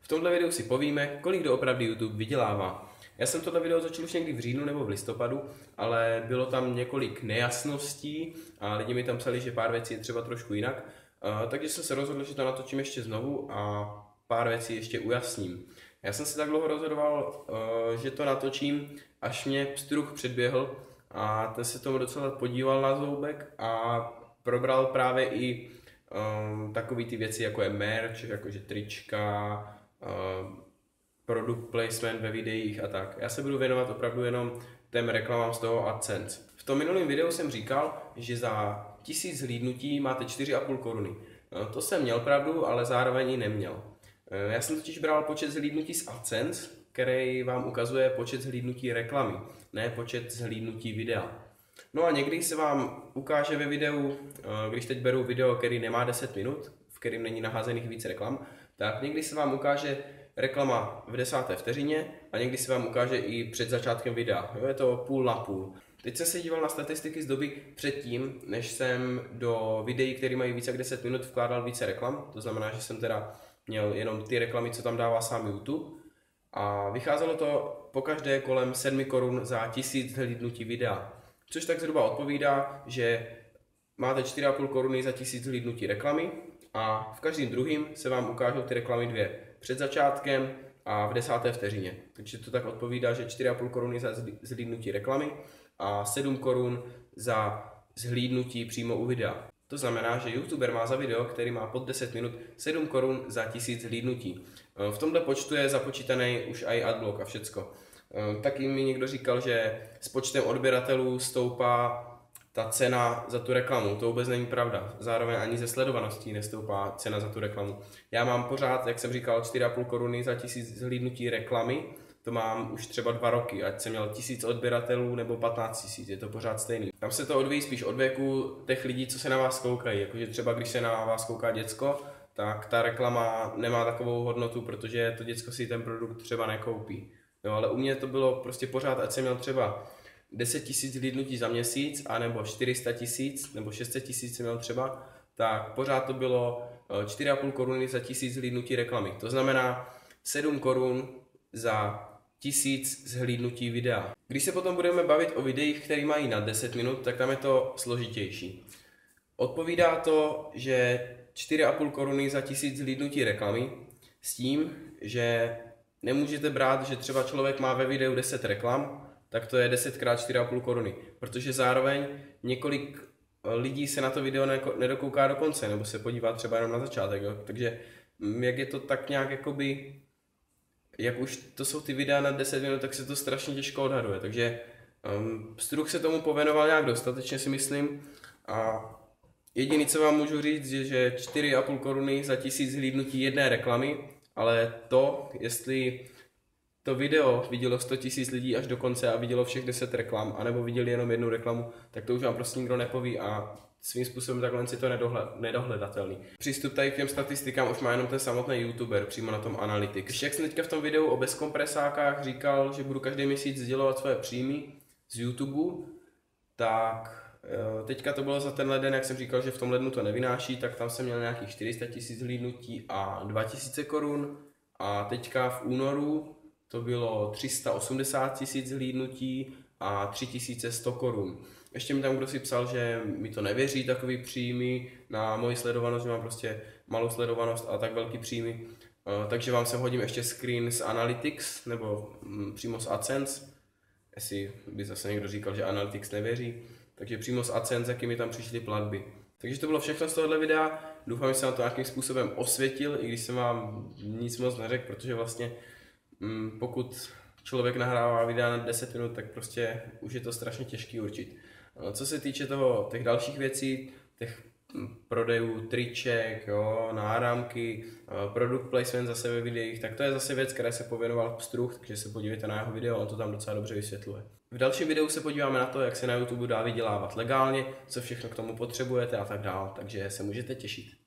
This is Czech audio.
V tomhle videu si povíme, kolik doopravdy YouTube vydělává. Já jsem tohle video začal už někdy v říjnu nebo v listopadu, ale bylo tam několik nejasností a lidi mi tam psali, že pár věcí je třeba trošku jinak. Takže jsem se rozhodl, že to natočím ještě znovu a pár věcí ještě ujasním. Já jsem se tak dlouho rozhodoval, že to natočím, až mě pstruh předběhl a ten se tomu docela podíval na zoubek a probral právě i takové ty věci, jako je merch, jakože trička, product placement ve videích a tak. Já se budu věnovat opravdu jenom těm reklamám z toho AdSense. V tom minulém videu jsem říkal, že za 1000 zhlídnutí máte 4,5 koruny. To jsem měl pravdu, ale zároveň i neměl. Já jsem totiž bral počet zhlídnutí z AdSense, který vám ukazuje počet zhlídnutí reklamy, ne počet zhlídnutí videa. No a někdy se vám ukáže ve videu, když teď beru video, který nemá 10 minut, v kterém není naházených víc reklam, tak někdy se vám ukáže reklama v 10. vteřině a někdy se vám ukáže i před začátkem videa. Jo, je to půl na půl. Teď jsem se díval na statistiky z doby předtím, než jsem do videí, které mají více jak 10 minut, vkládal více reklam. To znamená, že jsem teda měl jenom ty reklamy, co tam dává sám YouTube. A vycházelo to pokaždé kolem 7 korun za 1000 zhlídnutí videa. Což tak zhruba odpovídá, že máte 4,5 koruny za 1000 zhlídnutí reklamy a v každém druhým se vám ukážou ty reklamy dvě. Před začátkem a v 10. vteřině. Takže to tak odpovídá, že 4,5 koruny za zhlídnutí reklamy a 7 korun za zhlídnutí přímo u videa. To znamená, že YouTuber má za video, který má pod 10 minut, 7 korun za 1000 zhlídnutí. V tomto počtu je započítaný už i adblock a všecko. Taky mi někdo říkal, že s počtem odběratelů stoupá ta cena za tu reklamu. To vůbec není pravda. Zároveň ani ze sledovaností nestoupá cena za tu reklamu. Já mám pořád, jak jsem říkal, 4,5 koruny za 1000 zhlídnutí reklamy. To mám už třeba 2 roky, ať jsem měl 1000 odběratelů nebo 15 000, je to pořád stejný. Tam se to odvíjí spíš od věku těch lidí, co se na vás koukají. Jakože třeba když se na vás kouká děcko, tak ta reklama nemá takovou hodnotu, protože to děcko si ten produkt třeba nekoupí. Jo, ale u mě to bylo prostě pořád, ať jsem měl třeba 10 000 zhlídnutí za měsíc, anebo 400 000, nebo 600 000 jsem měl třeba, tak pořád to bylo 4,5 koruny za 1000 zhlídnutí reklamy. To znamená 7 korun za 1000 zhlídnutí videa. Když se potom budeme bavit o videích, které mají na 10 minut, tak tam je to složitější. Odpovídá to, že 4,5 koruny za 1000 zhlídnutí reklamy s tím, že nemůžete brát, že třeba člověk má ve videu 10 reklam, tak to je 10 x 4,5 koruny, protože zároveň několik lidí se na to video nedokouká do konce, nebo se podívá třeba jenom na začátek, jo? Takže jak je to tak nějak jakoby, jak už to jsou ty videa na 10 minut, tak se to strašně těžko odhaduje, takže pstruh se tomu pověnoval nějak dostatečně, si myslím, a jediný, co vám můžu říct, je, že 4,5 koruny za 1000 zhlídnutí jedné reklamy, ale to, jestli to video vidělo 100 000 lidí až do konce a vidělo všech 10 reklam, anebo viděli jenom jednu reklamu, tak to už vám prostě nikdo nepoví a svým způsobem takhle je to nedohledatelný. Přístup tady k těm statistikám už má jenom ten samotný YouTuber přímo na tom Analytics. Když jak jsem teďka v tom videu o bezkompresákách říkal, že budu každý měsíc sdělovat svoje příjmy z YouTube, tak teďka to bylo za ten leden, jak jsem říkal, že v tom lednu to nevynáší, tak tam jsem měl nějakých 400 000 zhlídnutí a 2000 korun a teďka v únoru to bylo 380 000 zhlídnutí a 3100 korun. Ještě mi tam kdo si psal, že mi to nevěří takový příjmy na moji sledovanost, že mám prostě malou sledovanost a tak velký příjmy. Takže vám sem hodím ještě screen z Analytics nebo přímo z AdSense. Jestli by zase někdo říkal, že Analytics nevěří. Takže přímo z AdSense, jaký mi tam přišly platby. Takže to bylo všechno z tohohle videa. Doufám, že jsem vám to nějakým způsobem osvětlil, i když jsem vám nic moc neřekl, protože vlastně pokud člověk nahrává videa na 10 minut, tak prostě už je to strašně těžký určit. Co se týče těch dalších věcí, těch prodejů triček, jo, náramky, product placement zase ve videích, tak to je zase věc, které se pověnoval pstruh, takže se podívejte na jeho video, on to tam docela dobře vysvětluje. V dalším videu se podíváme na to, jak se na YouTube dá vydělávat legálně, co všechno k tomu potřebujete a tak dále, takže se můžete těšit.